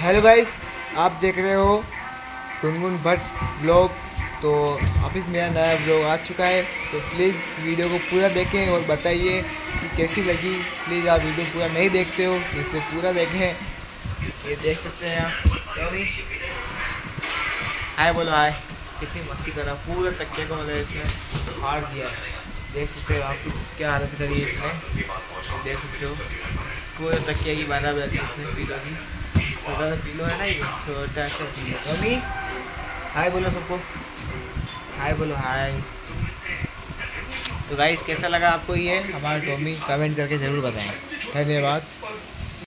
Hello guys, आप देख रहे हो गुनगुन भट्ट ब्लॉग। तो ऑफिस मेरा नया ब्लॉग आ चुका है, तो प्लीज़ वीडियो को पूरा देखें और बताइए कि कैसी लगी। प्लीज़ आप वीडियो पूरा नहीं देखते हो तो इसे पूरा देखें। ये देख सकते हैं आप। हाय बोलो हाय। कितनी मस्ती कर रहा, पूरा तकिया को मतलब इसमें फाड़ दिया है। देख सकते हो आप क्या हालत करी है इसमें। देख सकते हो पूरे तकिया की बारह बजाती है इसमें। पीलो की छोटा सा पीलो है ना, ये छोटा सा पीलो। मम्मी हाय बोलो सबको, हाय बोलो हाय। तो गाइस कैसा लगा आपको ये हमारा टॉमी, कमेंट करके ज़रूर बताएं। धन्यवाद।